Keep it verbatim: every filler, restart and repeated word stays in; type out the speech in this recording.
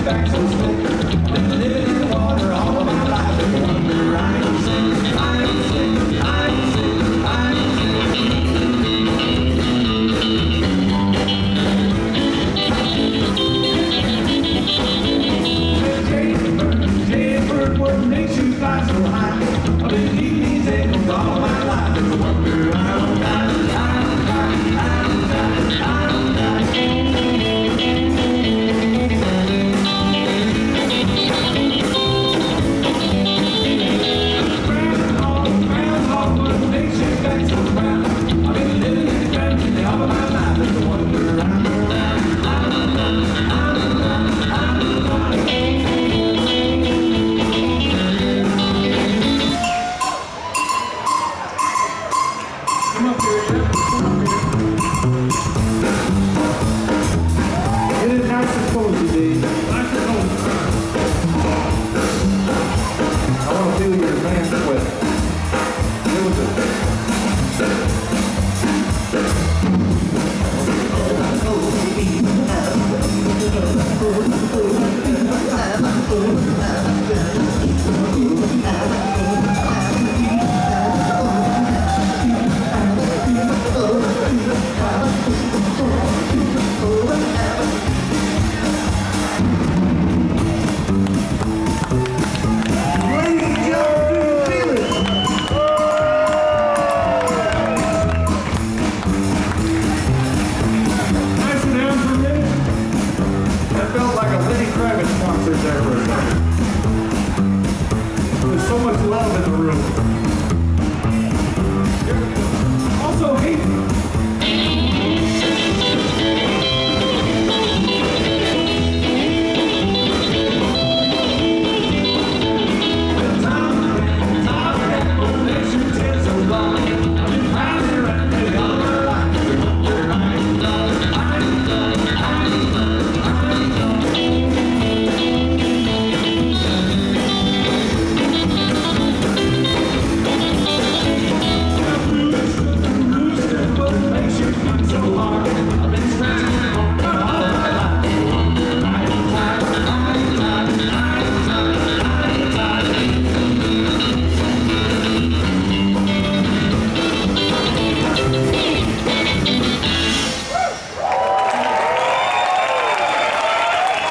back so slick. Been living in the water all of my life. And no wonder I ain't sick, I ain't sick, I ain't sick, I ain't sick. Jaybird, what makes you fly so high? I've been eating these ankles all my life. And no wonder I don't die, I don't die, I don't die, I don't die. There's so much love in the room.